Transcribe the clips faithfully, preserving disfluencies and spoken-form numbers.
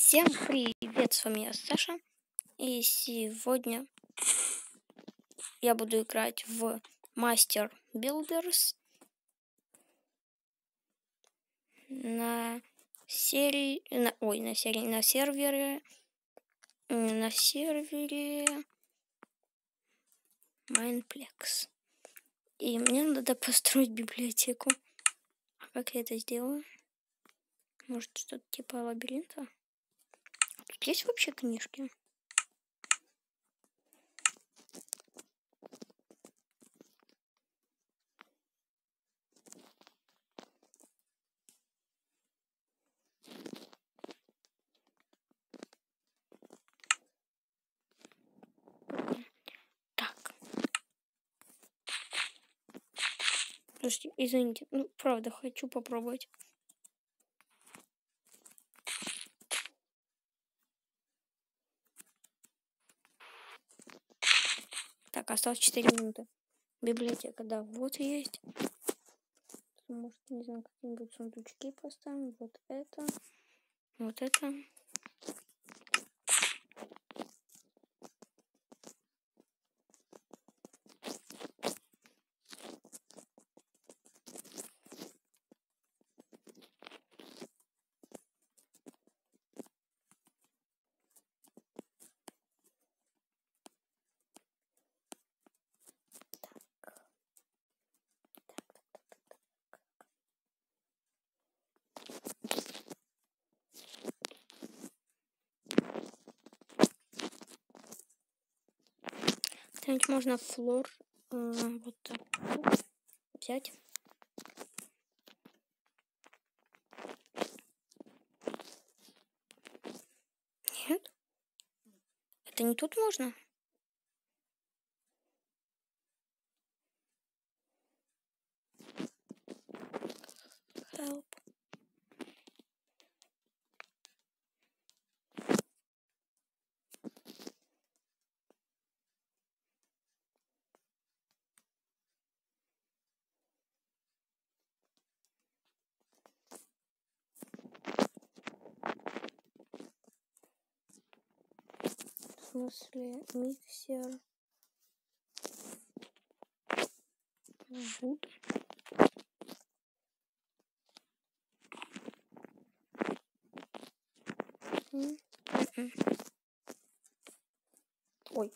Всем привет, с вами я, Саша. И сегодня я буду играть в Master Builders на серии, на, ой, на серии, на сервере, на сервере Mineplex. И мне надо построить библиотеку. А как я это сделаю? Может, что-то типа лабиринта? Тут есть вообще книжки? Так. Слушайте, извините, ну правда хочу попробовать. Так, осталось четыре минуты. Библиотека, да, вот есть. Может, не знаю, какие-нибудь сундучки поставим. Вот это. Вот это. Где-нибудь можно флор э, вот так взять. Нет? Это не тут можно? Help. В смысле, миксер. Вуд. Ой.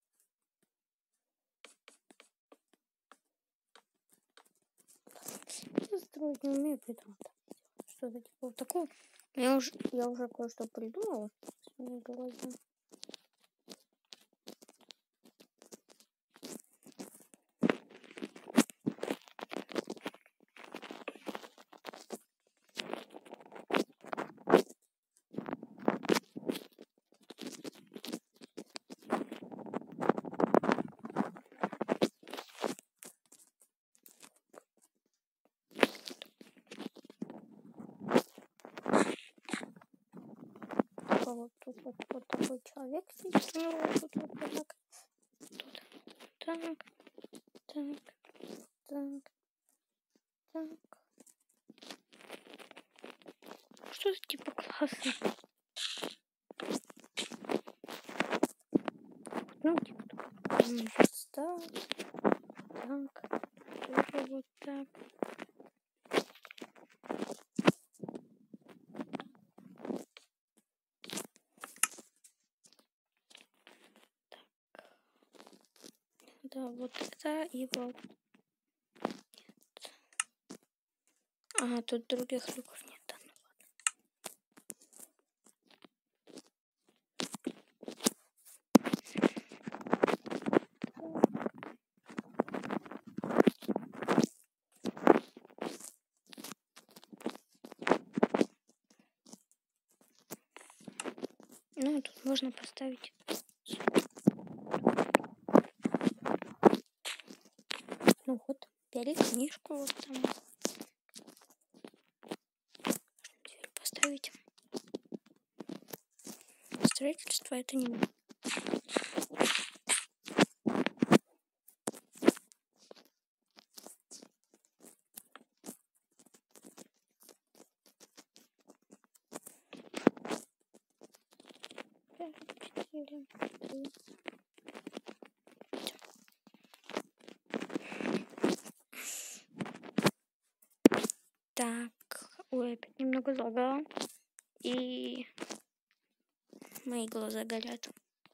Я строить не умею, поэтому что-то типа вот такого. Я уже, я уже кое-что придумала в своей голове. Вот тут вот, вот такой человек сидит. Ну, вот тут вот, вот так. Тут. Так, так, так, так. Что-то типа классно. Ну, типа так, так, тоже вот так. Да, вот это и вот. Нет. Ага, тут других люков нет. Да, ну, ну, тут можно поставить. Ну вот, бери книжку вот там. Теперь поставить. Строительство это не будет. Или... Так, ой, опять немного залагала. И мои глаза горят.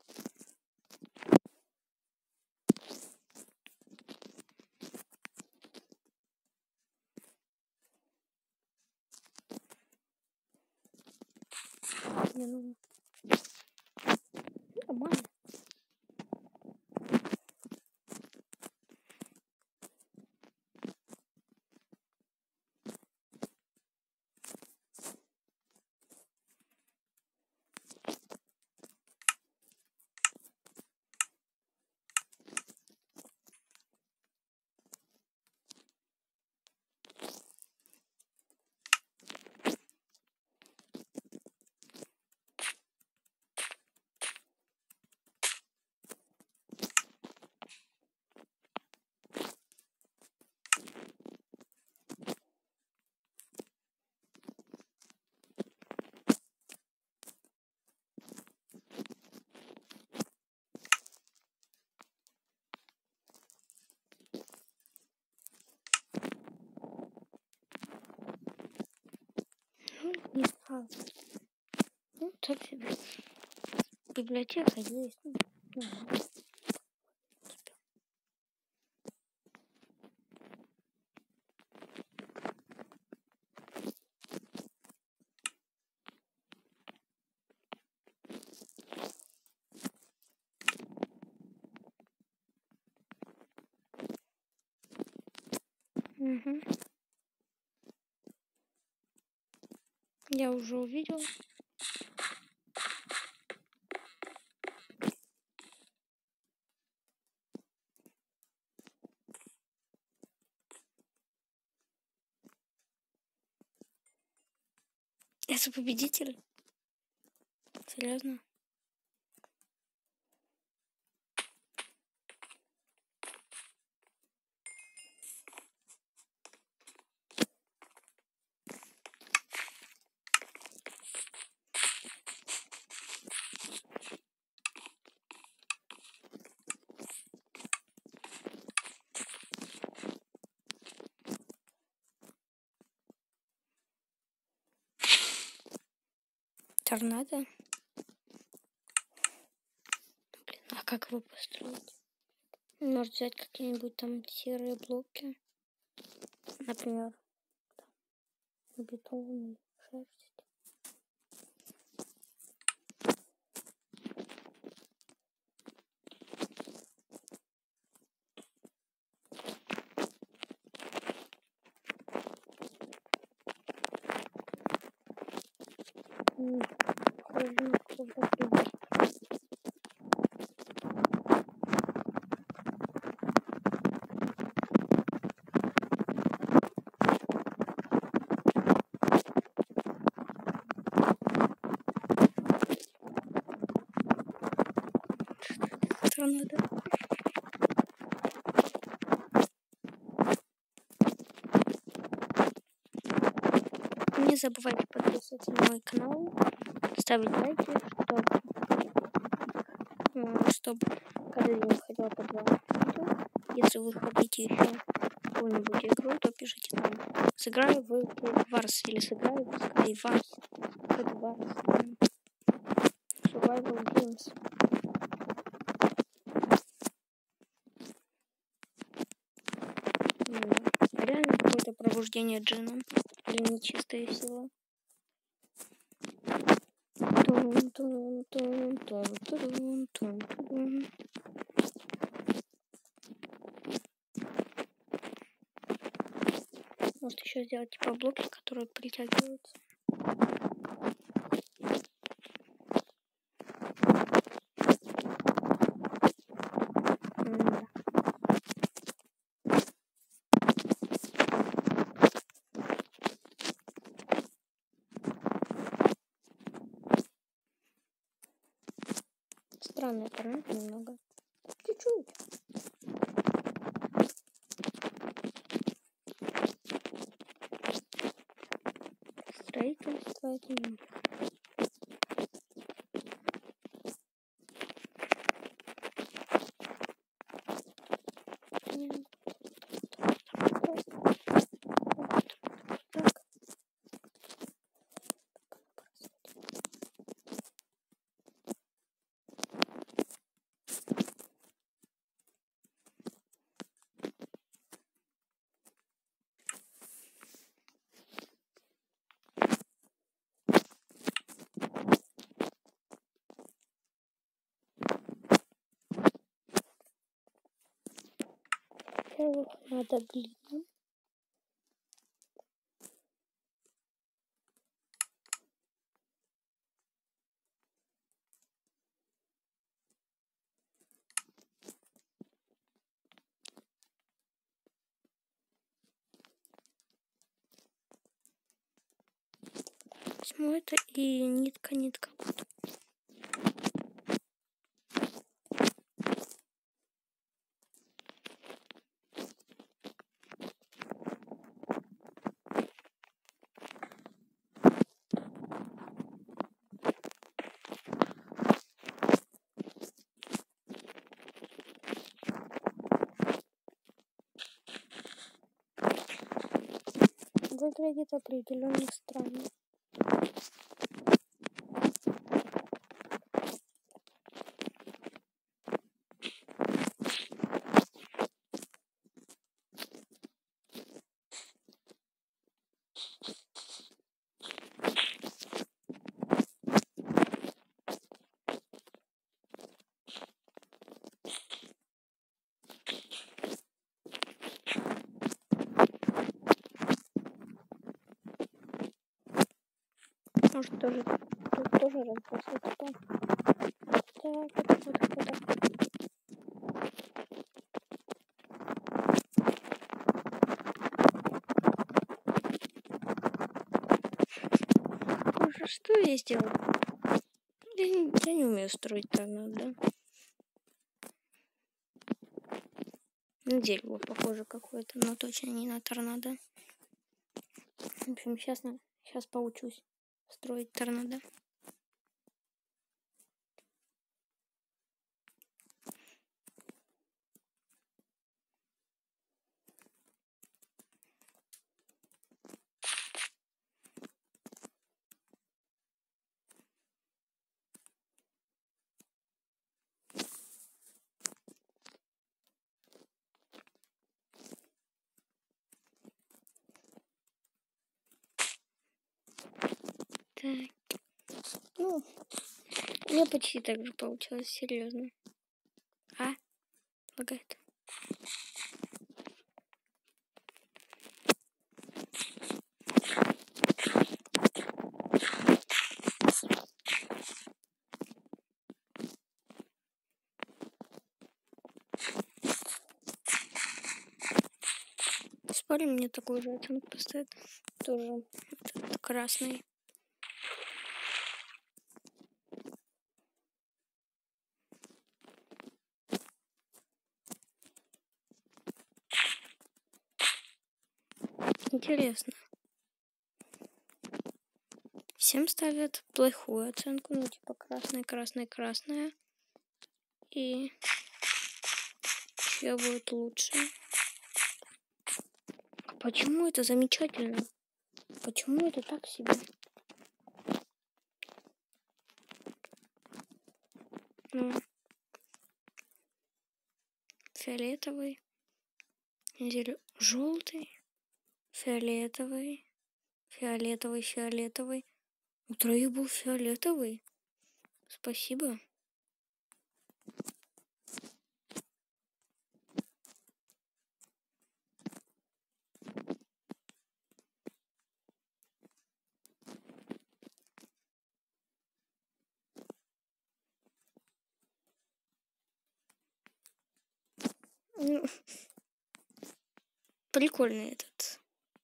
Не, ну... Нормально. Не знаю. Ну, так себе. Библиотека есть. Ну, угу. Я уже увидел. Это победитель? Серьезно? Торнадо? Блин, а как его построить? Может взять какие-нибудь там серые блоки? Например, бетон, шерсть. Похоже на какого-то. Торнадо. Не забывайте подписываться на мой канал, ставить лайки, чтобы, чтобы каждый день выходило по два видео. Если вы хотите еще какую-нибудь игру, то пишите там. Сыграю в Варс или сыграю в Skywars. Skywars. Survival Games. Реально какое-то пробуждение джином. Или нечистая сила. Может еще сделать типа блоки, которые притягиваются. Да. Странная торнадо немного. Чуть-чуть. Строительство это не. Во-первых, надо глину. Возьму это и нитка, нитка. Выглядит определенно странно. Может тоже, тут тоже разбросать потом. Так, вот, вот, вот, вот. Боже, что я сделал? Я не, я не умею строить торнадо. На дерево похоже какое-то, но точно не на торнадо. В общем, сейчас, сейчас поучусь строить торнадо. Так. Ну, у меня почти так же получилось, серьезно. А? Лагает. Спорим, мне такой же оценку поставят. Тоже этот красный. Интересно. Всем ставят плохую оценку, ну типа красная, красная, красная. И чья будет лучше? А почему это замечательно? Почему это так себе? Ну, фиолетовый, зелё... желтый, фиолетовый, фиолетовый, фиолетовый. У троих был фиолетовый. Спасибо. Ну, прикольный этот.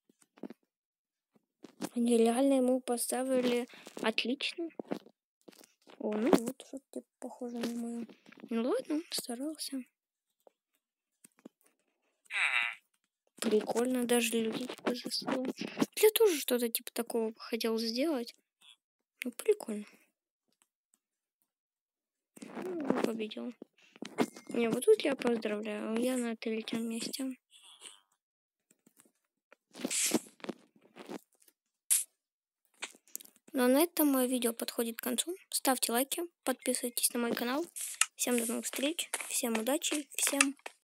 Они реально ему поставили отлично. О, ну вот, что-то типа похоже на мою. Ну ладно, старался. Прикольно, даже люди типа заснули. Я тоже что-то типа такого хотел сделать. Ну, прикольно. Ну, победил. Не, вот тут я поздравляю. Я на третьем месте. Ну, на этом мое видео подходит к концу. Ставьте лайки, подписывайтесь на мой канал. Всем до новых встреч, всем удачи, всем